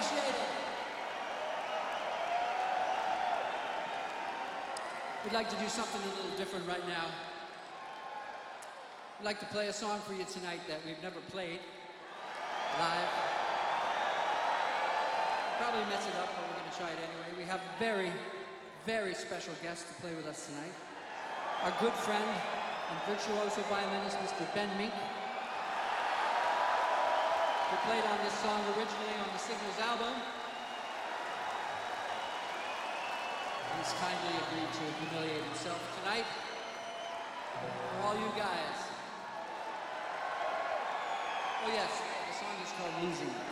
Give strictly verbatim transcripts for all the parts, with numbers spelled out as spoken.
appreciate it. We'd like to do something a little different right now. We'd like to play a song for you tonight that we've never played live. Probably mess it up, but we're going to try it anyway. We have a very, very special guest to play with us tonight. Our good friend and virtuoso violinist, Mister Ben Mink, who played on this song originally on the Signals album. He's kindly agreed to humiliate himself tonight for all you guys. Oh yes, the song is called Losing It.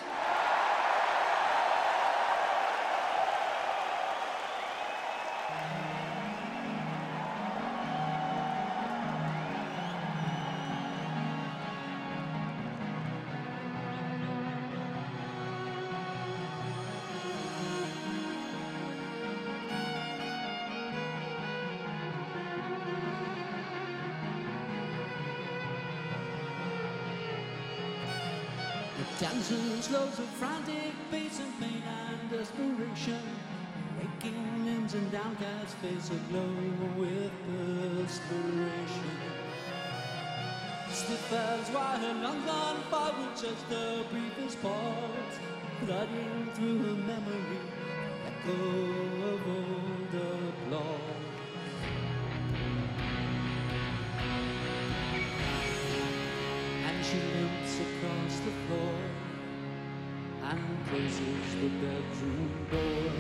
Dancers, loads of frantic pace and pain and desperation, aching limbs and downcast face aglow with perspiration. Stiff as wire, lungs on fire with just the briefest pause, flooding through her memory, echo of old applause. And she limps across the floor and closes the bedroom door.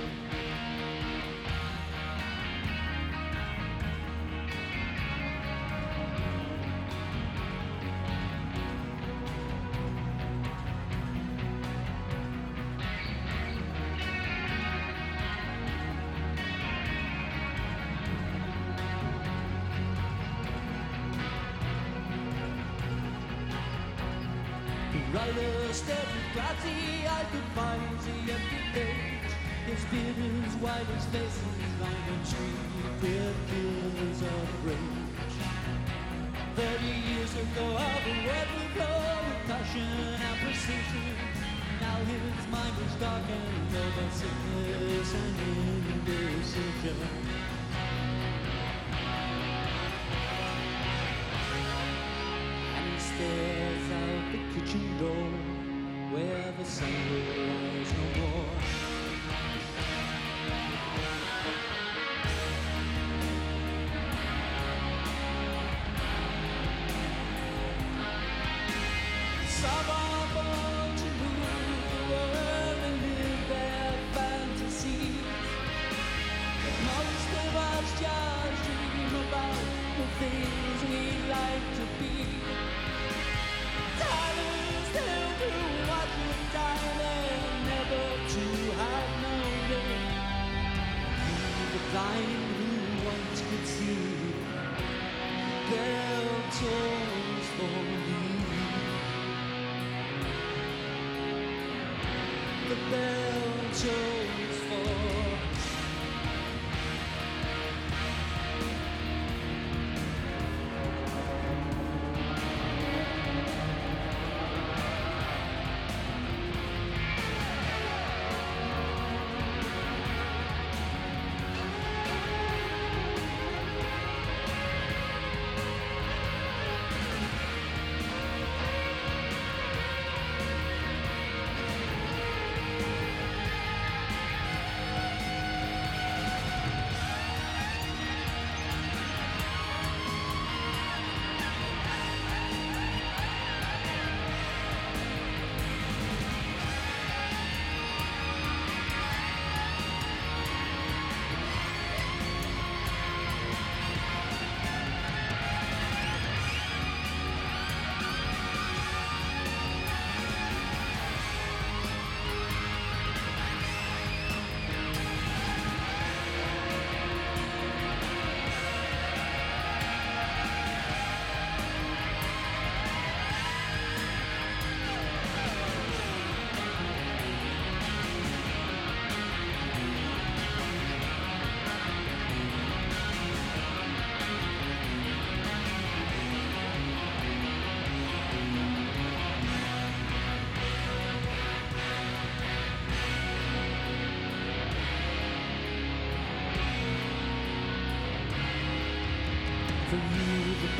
Writer stared with glassy eyes could find the empty page. His beard is white, his face is like a tree with kills of rage. Thirty years ago, all the word would flow with passion and precision. Now his mind is darkened over sickness and indecision. Stares out the kitchen door where the sun will rise no more. Some are born to rule the world and live their fantasies, but most of us just dream about the things we like to be. Blind who once could see, bell tolls for me. The bell tolls for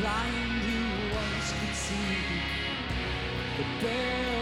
blind who once could see the bear